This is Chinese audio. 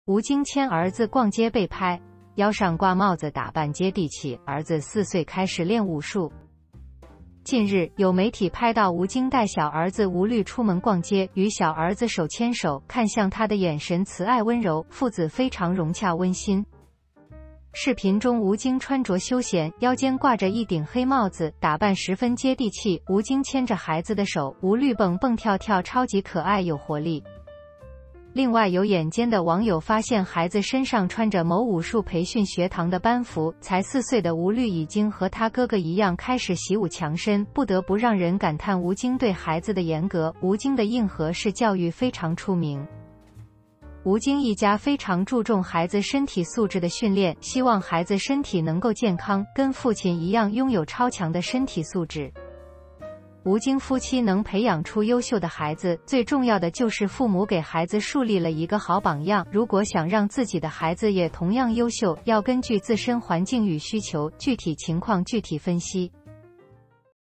吴京牵儿子逛街被拍，腰上挂帽子打扮接地气，儿子4岁开始练武术。近日，有媒体拍到吴京带小儿子吴律出门逛街，与小儿子手牵手，看向他的眼神慈爱温柔，父子非常融洽温馨。视频中，吴京穿着休闲，腰间挂着一顶黑帽子，打扮十分接地气。吴京牵着孩子的手，吴律蹦蹦跳跳，超级可爱有活力。另外，有眼尖的网友发现孩子身上穿着某武术培训学堂的班服，才4岁的吴律已经和他哥哥一样开始习武强身，不得不让人感叹吴京对孩子的严格。吴京的硬核式教育非常出名。吴京一家非常注重孩子身体素质的训练，希望孩子身体能够健康，跟父亲一样拥有超强的身体素质。吴京夫妻能培养出优秀的孩子，最重要的就是父母给孩子树立了一个好榜样。如果想让自己的孩子也同样优秀，要根据自身环境与需求，具体情况具体分析。